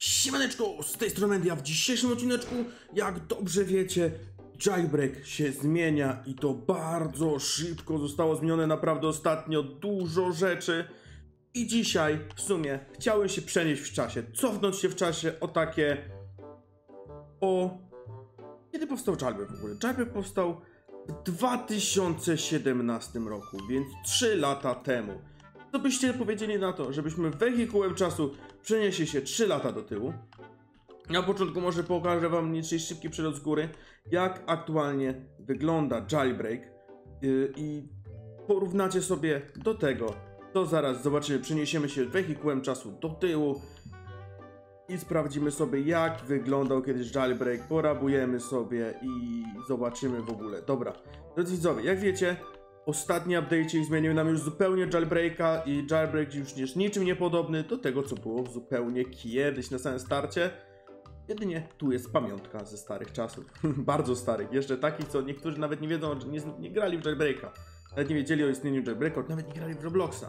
Siemaneczko, z tej strony Mendia. W dzisiejszym odcineczku, jak dobrze wiecie, jailbreak się zmienia i to bardzo szybko. Zostało zmienione naprawdę ostatnio dużo rzeczy. I dzisiaj w sumie chciałem się przenieść w czasie, cofnąć się w czasie kiedy powstał jailbreak w ogóle? Jailbreak powstał w 2017 roku, więc 3 lata temu. Co byście powiedzieli na to, żebyśmy wehikułem czasu przenieśli się 3 lata do tyłu? Na początku może pokażę wam mniejszy szybki przelot z góry, jak aktualnie wygląda jailbreak i porównacie sobie do tego, to zaraz zobaczymy. Przeniesiemy się wehikułem czasu do tyłu i sprawdzimy sobie, jak wyglądał kiedyś jailbreak, porabujemy sobie i zobaczymy w ogóle. Dobra, drodzy widzowie, jak wiecie, ostatni update zmienił nam już zupełnie jailbreaka i jailbreak już jest niczym niepodobny do tego, co było zupełnie kiedyś na samym starcie. Jedynie tu jest pamiątka ze starych czasów, bardzo starych, jeszcze takich, co niektórzy nawet nie wiedzą, że nie grali w jailbreaka. Nawet nie wiedzieli o istnieniu jailbreaka, nawet nie grali w Robloxa.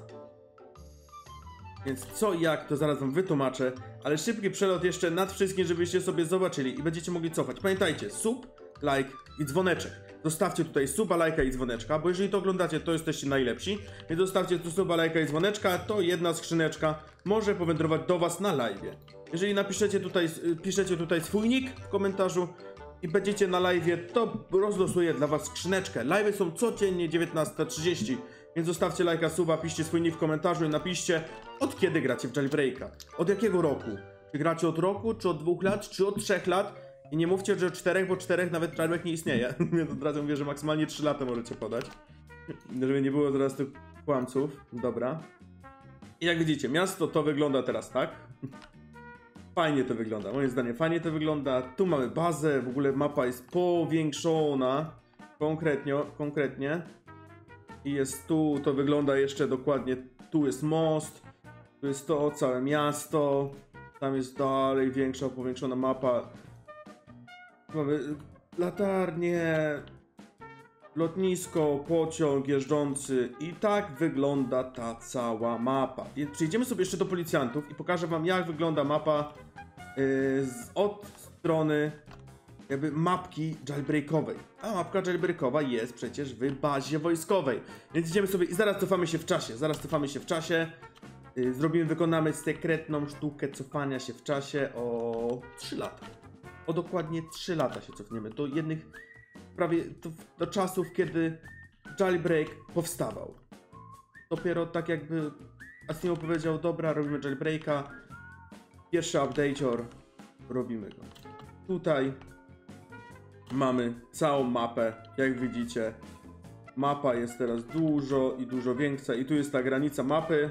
Więc co i jak, to zaraz wam wytłumaczę, ale szybki przelot jeszcze nad wszystkim, żebyście sobie zobaczyli i będziecie mogli cofać. Pamiętajcie, sub, like i dzwoneczek. Zostawcie tutaj suba, lajka i dzwoneczka, bo jeżeli to oglądacie, to jesteście najlepsi. Więc zostawcie tu suba, lajka i dzwoneczka, to jedna skrzyneczka może powędrować do was na live'ie. Jeżeli piszecie tutaj swój nick w komentarzu i będziecie na live'ie, to rozlosuję dla was skrzyneczkę. Live'y są codziennie 19:30, więc zostawcie lajka, suba, piszcie swój nick w komentarzu i napiszcie, od kiedy gracie w jailbreaka. Od jakiego roku? Czy gracie od roku, czy od 2 lat, czy od 3 lat? I nie mówcie, że 4, bo 4 nawet jailbreak nie istnieje. Więc od razu mówię, że maksymalnie 3 lata możecie podać. Żeby nie było teraz tych kłamców. Dobra. I jak widzicie, miasto to wygląda teraz tak. Fajnie to wygląda, moim zdaniem fajnie to wygląda. Tu mamy bazę, w ogóle mapa jest powiększona. Konkretnie. I jest tu, to wygląda jeszcze dokładnie. Tu jest most. Tu jest to całe miasto. Tam jest dalej większa, powiększona mapa. Mamy latarnie, lotnisko, pociąg jeżdżący i tak wygląda ta cała mapa. Więc przejdziemy sobie jeszcze do policjantów i pokażę wam, jak wygląda mapa od strony jakby mapki jailbreakowej. A mapka jailbreakowa jest przecież w bazie wojskowej. Więc idziemy sobie i zaraz cofamy się w czasie. Wykonamy sekretną sztukę cofania się w czasie o 3 lata. O dokładnie 3 lata się cofniemy do do czasów, kiedy jailbreak powstawał. Dopiero tak jakby Asimo powiedział, dobra, robimy jailbreaka. Pierwszy update'or, robimy go. Tutaj mamy całą mapę, jak widzicie. Mapa jest teraz dużo większa i tu jest ta granica mapy.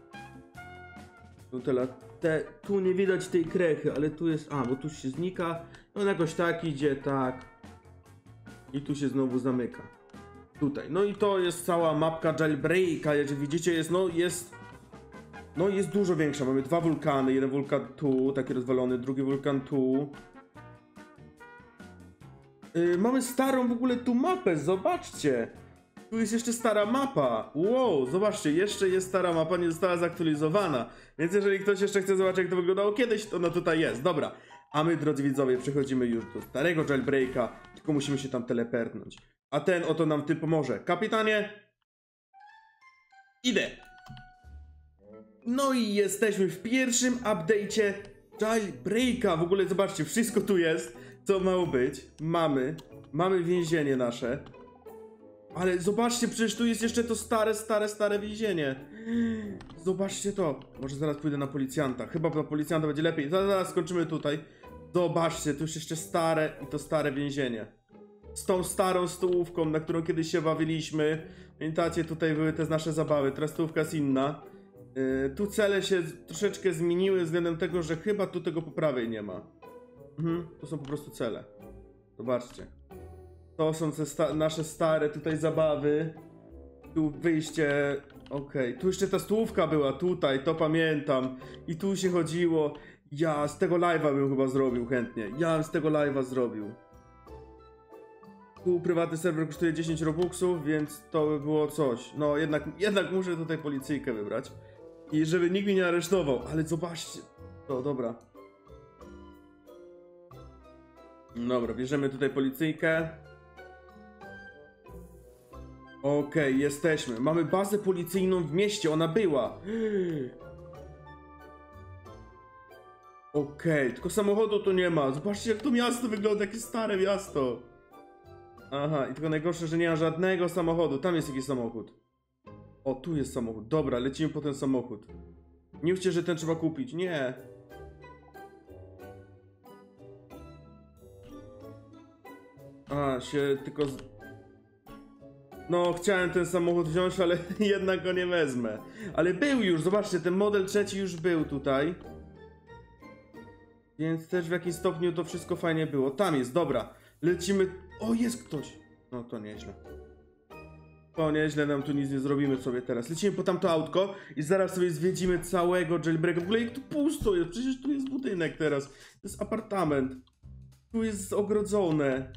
Tu nie widać tej krechy, ale tu jest, bo tu się znika, on jakoś tak idzie, tak i tu się znowu zamyka, tutaj, no i to jest cała mapka jailbreaka, jak widzicie jest dużo większa, mamy 2 wulkany, jeden wulkan tu, taki rozwalony, drugi wulkan tu. Mamy starą w ogóle tu mapę, zobaczcie. Tu jest jeszcze stara mapa. Wow, zobaczcie, jeszcze jest stara mapa, nie została zaktualizowana. Więc jeżeli ktoś jeszcze chce zobaczyć, jak to wyglądało kiedyś, to no tutaj jest. Dobra. A my, drodzy widzowie, przechodzimy już do starego jailbreaka, tylko musimy się tam telepernąć. A ten oto nam pomoże. Kapitanie! Idę! No i jesteśmy w pierwszym update'cie jailbreaka. W ogóle zobaczcie, wszystko tu jest, co mało być. Mamy więzienie nasze. Ale zobaczcie, przecież tu jest jeszcze to stare więzienie. Zobaczcie to. Może zaraz pójdę na policjanta. Chyba na policjanta będzie lepiej. Zaraz skończymy tutaj. Zobaczcie, tu jest jeszcze stare więzienie. Z tą starą stołówką, na którą kiedyś się bawiliśmy. Pamiętacie, tutaj były te nasze zabawy. Teraz stołówka jest inna. Tu cele się troszeczkę zmieniły względem tego, że chyba tu tego po prawej nie ma. To są po prostu cele. Zobaczcie. To są te nasze stare tutaj zabawy. Tu wyjście. Okej. Tu jeszcze ta stołówka była, tutaj, to pamiętam. I tu się chodziło. Ja z tego live'a bym chyba zrobił chętnie. Ja bym z tego live'a zrobił. Tu prywatny serwer kosztuje 10 robuxów, więc to by było coś. No jednak muszę tutaj policyjkę wybrać. I żeby nikt mnie nie aresztował. Ale zobaczcie. To dobra. Dobra, bierzemy tutaj policyjkę. Okej, jesteśmy. Mamy bazę policyjną w mieście, ona była. Okej, tylko samochodu tu nie ma. Zobaczcie, jak to miasto wygląda, jakie stare miasto. Aha, i tylko najgorsze, że nie ma żadnego samochodu. Tam jest jakiś samochód. O, tu jest samochód. Dobra, lecimy po ten samochód. Nie mówcie, że ten trzeba kupić. Nie. A, się tylko... No, chciałem ten samochód wziąć, ale jednak go nie wezmę. Ale był już, zobaczcie, ten model trzeci już był tutaj. Więc też w jakimś stopniu to wszystko fajnie było. Tam jest, dobra. Lecimy... O, jest ktoś. No, to nieźle. To nieźle, nam tu nic nie zrobimy sobie teraz. Lecimy po tamto autko i zaraz sobie zwiedzimy całego jailbreaka. W ogóle jak tu pusto jest, przecież tu jest budynek teraz. To jest apartament. Tu jest ogrodzone.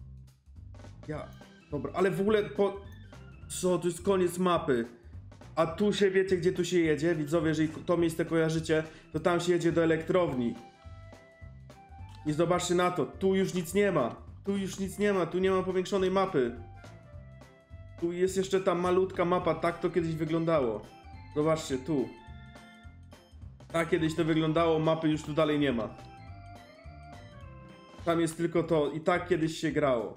Dobra, ale w ogóle Co? To jest koniec mapy. A tu się, wiecie gdzie tu się jedzie? Widzowie, jeżeli to miejsce kojarzycie, to tam się jedzie do elektrowni. I zobaczcie na to, tu już nic nie ma. Tu już nic nie ma, tu nie ma powiększonej mapy. Tu jest jeszcze ta malutka mapa, tak to kiedyś wyglądało. Zobaczcie, tu. Tak kiedyś to wyglądało, mapy już tu dalej nie ma. Tam jest tylko to i tak kiedyś się grało.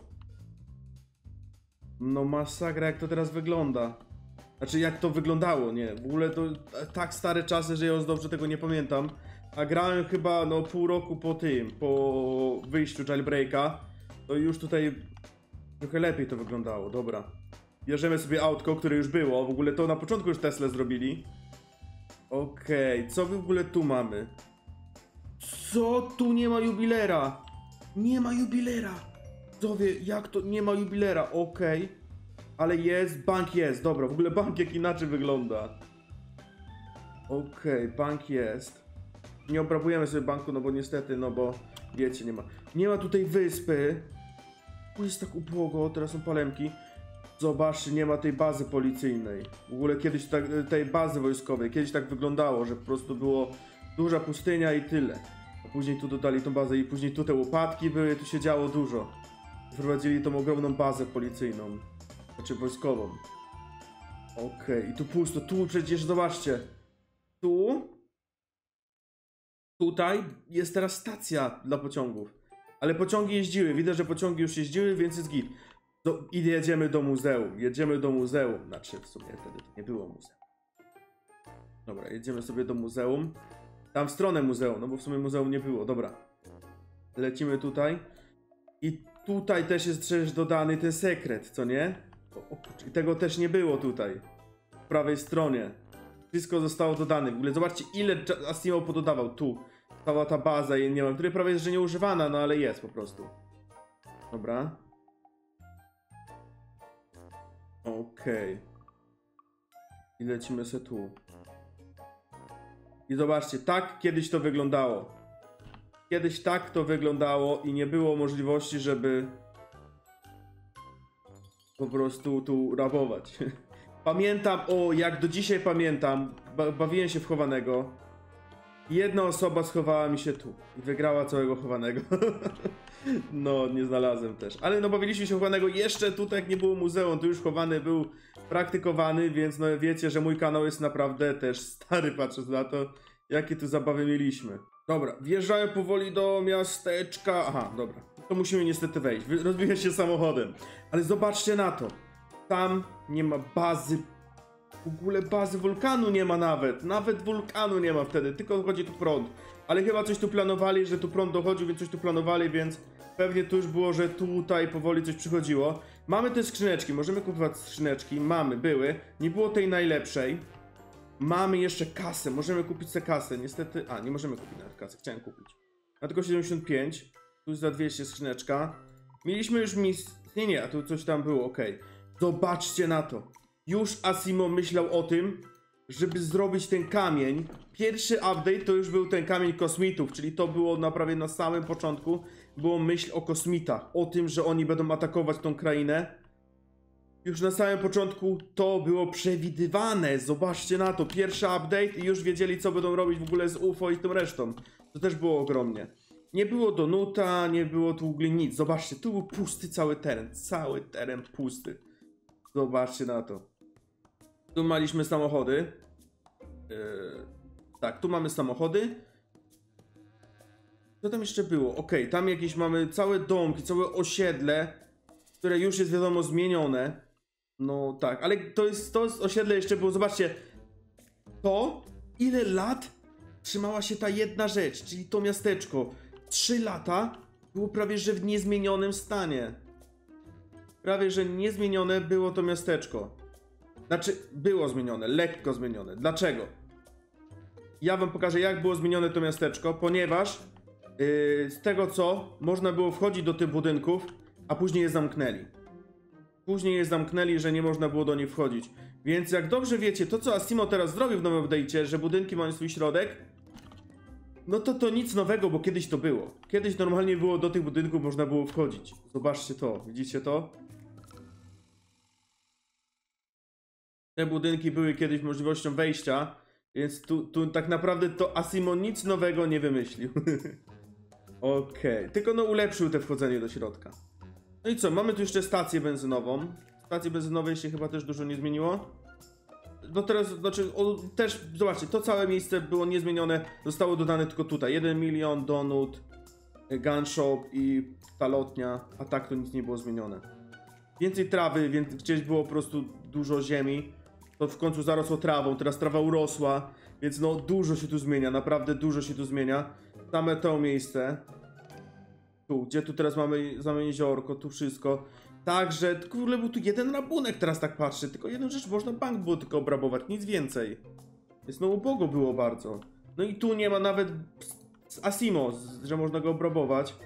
No masakra, jak to teraz wygląda. Znaczy jak to wyglądało, nie. W ogóle to tak stare czasy, że ja już dobrze tego nie pamiętam. A grałem chyba no pół roku po wyjściu jailbreaka. To już tutaj trochę lepiej to wyglądało, dobra. Bierzemy sobie autko, które już było. W ogóle to na początku już Tesla zrobili. Okej, co w ogóle tu mamy? Co? Tu nie ma jubilera! Nie ma jubilera! Zowie, jak to nie ma jubilera? Okej. Ale jest, bank jest, dobra, w ogóle bank jak inaczej wygląda. Okej, bank jest. Nie obrabujemy sobie banku, no bo niestety, no bo wiecie, nie ma. Nie ma tutaj wyspy. Tu jest tak ubłogo, teraz są palemki. Zobaczcie, nie ma tej bazy policyjnej. W ogóle kiedyś tej bazy wojskowej, kiedyś tak wyglądało, że po prostu było duża pustynia i tyle. A później tu dodali tą bazę i później tu te łopatki były, tu się działo dużo. Wprowadzili tą ogromną bazę policyjną. Znaczy wojskową. Okej, i tu pusto, tu przecież zobaczcie. Tutaj jest teraz stacja dla pociągów. Ale pociągi jeździły, widać, że pociągi już jeździły, więc jest git. I jedziemy do muzeum, Znaczy w sumie wtedy to nie było muzeum. Dobra, jedziemy sobie do muzeum. Tam w stronę muzeum, no bo w sumie muzeum nie było, dobra. Lecimy tutaj. I tutaj też jest przecież dodany ten sekret, co nie? I tego też nie było tutaj. W prawej stronie. Wszystko zostało dodane. W ogóle zobaczcie, ile Asimov pododawał tu. Cała ta baza, nie wiem, której prawie jest, że nieużywana, no ale jest po prostu. Dobra. Okej. I lecimy sobie tu. I zobaczcie, tak kiedyś to wyglądało. Kiedyś tak to wyglądało i nie było możliwości, żeby po prostu tu rabować. Pamiętam, jak do dzisiaj pamiętam, bawiłem się w chowanego. Jedna osoba schowała mi się tu i wygrała całego chowanego. No, nie znalazłem też. Ale no, bawiliśmy się chowanego jeszcze tutaj, jak nie było muzeum, to już chowany był praktykowany, więc no wiecie, że mój kanał jest naprawdę też stary, patrząc na to, jakie tu zabawy mieliśmy. Dobra, wjeżdżamy powoli do miasteczka. Aha, dobra. To musimy niestety wejść. Rozbija się samochodem. Ale zobaczcie na to. Tam nie ma bazy. W ogóle bazy wulkanu nie ma nawet. Nawet wulkanu nie ma wtedy. Tylko chodzi tu prąd. Ale chyba coś tu planowali, że tu prąd dochodził, więc coś tu planowali, więc pewnie tu już było, że tutaj powoli coś przychodziło. Mamy te skrzyneczki. Możemy kupować skrzyneczki. Mamy, były. Nie było tej najlepszej. Mamy jeszcze kasę, możemy kupić sobie kasę, niestety... A, nie możemy kupić nawet kasę, chciałem kupić. Na tylko 75, tu jest za 200 skrzyneczka. Mieliśmy już Nie, a tu coś tam było, okej. Zobaczcie na to. Już Asimov myślał o tym, żeby zrobić ten kamień. Pierwszy update to już był ten kamień kosmitów, czyli to było prawie na samym początku. Było myśl o kosmitach, o tym, że oni będą atakować tą krainę. Już na samym początku to było przewidywane, zobaczcie na to, pierwszy update i już wiedzieli, co będą robić w ogóle z UFO i tą resztą. To też było ogromnie. Nie było donuta, nie było tu w ogóle nic. Zobaczcie, tu był pusty cały teren pusty. Zobaczcie na to. Tu mieliśmy samochody. Tak, tu mamy samochody. Co tam jeszcze było? Okej, tam jakieś mamy całe domki, całe osiedle, które już jest wiadomo zmienione. No tak, ale to osiedle jeszcze było, zobaczcie. To, ile lat trzymała się ta jedna rzecz, czyli to miasteczko. 3 lata było prawie że w niezmienionym stanie. Prawie że niezmienione było to miasteczko. Znaczy, było zmienione, lekko zmienione. Dlaczego? Ja wam pokażę, jak było zmienione to miasteczko, ponieważ z tego co, można było wchodzić do tych budynków, a później je zamknęli. Później je zamknęli, że nie można było do nich wchodzić. Więc jak dobrze wiecie, to co Asimo teraz zrobił w nowym update'cie, że budynki mają swój środek, no to nic nowego, bo kiedyś to było. Kiedyś normalnie było, do tych budynków można było wchodzić. Zobaczcie to, widzicie to? Te budynki były kiedyś możliwością wejścia, więc tu tak naprawdę to Asimo nic nowego nie wymyślił. Okej, tylko no ulepszył te wchodzenie do środka. No i co, mamy tu jeszcze stację benzynową. Stacji benzynowej się chyba też dużo nie zmieniło. No teraz, znaczy, też, zobaczcie, to całe miejsce było niezmienione. Zostało dodane tylko tutaj. 1 milion, donut, gun shop i ta lotnia. A tak to nic nie było zmienione. Więcej trawy, więc gdzieś było po prostu dużo ziemi. To w końcu zarosło trawą, teraz trawa urosła. Więc no dużo się tu zmienia, naprawdę dużo się tu zmienia. Same to miejsce. Tu, gdzie tu teraz mamy jeziorko, tu wszystko. Także, kurde, był tu jeden rabunek, teraz tak patrzę. Tylko jedną rzecz, można bank było tylko obrabować, nic więcej. Więc no ubogo było bardzo. No i tu nie ma nawet Asimo, że można go obrabować.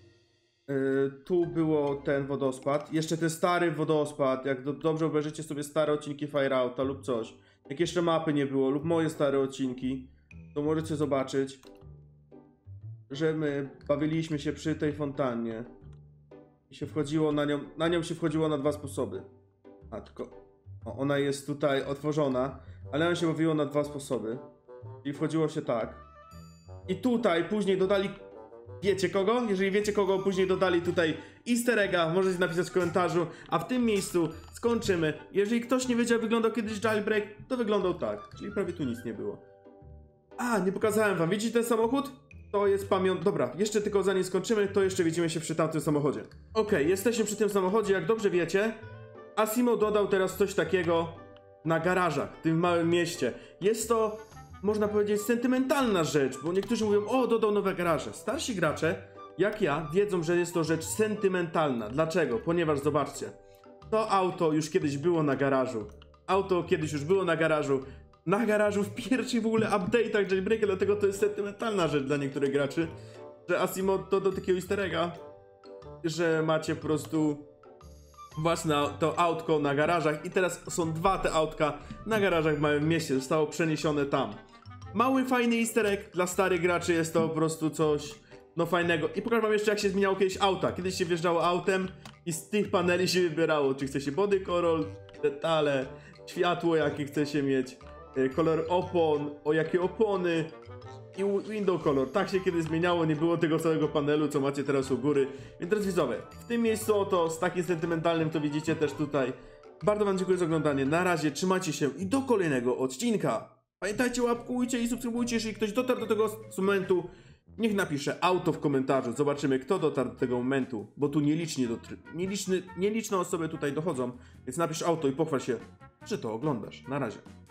Tu było ten wodospad. Jeszcze ten stary wodospad, jak dobrze obejrzycie sobie stare odcinki Fireouta lub coś. Jak jeszcze mapy nie było, lub moje stare odcinki, to możecie zobaczyć, że my bawiliśmy się przy tej fontannie. I się wchodziło na nią się wchodziło na 2 sposoby. A tylko, ona jest tutaj otworzona, ale on się bawiło na 2 sposoby. I wchodziło się tak. I tutaj później dodali, wiecie kogo? Jeżeli wiecie kogo, później dodali tutaj easter egga, możecie napisać w komentarzu, a w tym miejscu skończymy. Jeżeli ktoś nie wiedział, jak wyglądał kiedyś jailbreak, to wyglądał tak, czyli prawie tu nic nie było. A, nie pokazałem wam, widzicie ten samochód? To jest pamiąt... Dobra, jeszcze tylko zanim skończymy, to jeszcze widzimy się przy tamtym samochodzie. Okej, jesteśmy przy tym samochodzie, jak dobrze wiecie. Asimo dodał teraz coś takiego na garażach w tym małym mieście. Jest to, można powiedzieć, sentymentalna rzecz, bo niektórzy mówią, o, dodał nowe garaże. Starsi gracze, jak ja, wiedzą, że jest to rzecz sentymentalna. Dlaczego? Ponieważ, zobaczcie, to auto już kiedyś było na garażu. Auto kiedyś już było na garażu. Na garażu w pierwszych w ogóle update'ach jailbreaka, dlatego to jest sentymentalna rzecz dla niektórych graczy, że Asimo to do takiego easter egga, że macie po prostu własne to autko na garażach i teraz są 2 te autka na garażach w małym mieście, zostało przeniesione tam. Mały, fajny easter egg, dla starych graczy jest to po prostu coś no fajnego. I pokażę wam jeszcze, jak się zmieniało kiedyś auta. Kiedyś się wjeżdżało autem i z tych paneli się wybierało, czy chce się body color, detale, światło jakie chce się mieć, kolor opon, o jakie opony i window color. Tak się kiedyś zmieniało, nie było tego całego panelu, co macie teraz u góry. Więc drodzy widzowie, w tym miejscu oto z takim sentymentalnym to widzicie też tutaj. Bardzo wam dziękuję za oglądanie, na razie, trzymajcie się i do kolejnego odcinka. Pamiętajcie, łapkujcie i subskrybujcie, jeżeli ktoś dotarł do tego momentu. Niech napisze auto w komentarzu, zobaczymy kto dotarł do tego momentu, bo tu nieliczne osoby tutaj dochodzą, więc napisz auto i pochwal się, że to oglądasz. Na razie.